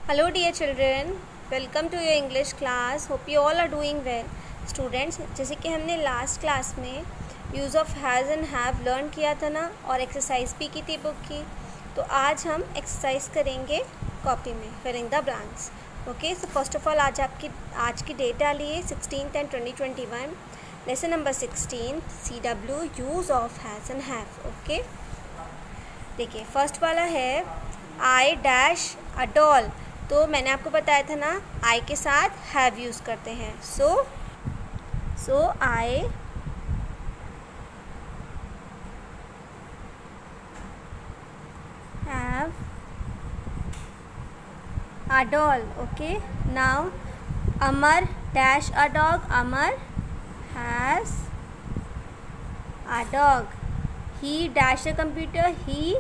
Hello dear children, welcome to your English class. Hope you all are doing well. Students, जैसे कि हमने last class में use of has and have learn किया था ना, और एक्सरसाइज भी की थी बुक की, तो आज हम एक्सरसाइज करेंगे कॉपी में, filling the blanks. Okay, so first of all आज की डेट डालिए 16/10/2021, lesson number 16 CW use of has and have. Okay, देखिए फर्स्ट वाला है आई डैश अ डॉल. तो मैंने आपको बताया था ना, आई के साथ हैव यूज़ करते हैं. So I have a doll. Okay, now Amar dash a dog. Amar has a dog. He dash a computer. He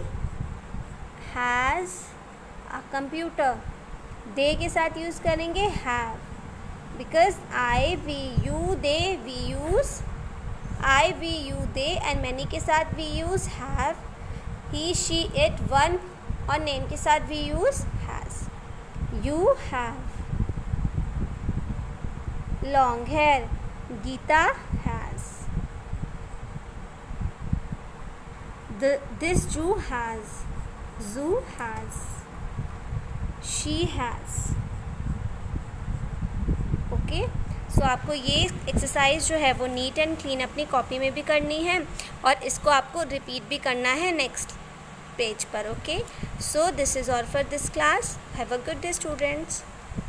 has a computer. They के साथ यूज़ करेंगे have, because I we you they we use I we you they, and many के साथ we use have. He she it one और name के साथ we use has. You have long hair. Geeta has. This जू has. Zoo has. She has. Okay, so आपको ये exercise जो है वो नीट एंड क्लीन अपनी कॉपी में भी करनी है, और इसको आपको रिपीट भी करना है नेक्स्ट पेज पर. Okay, so this is all for this class. Have a good day students.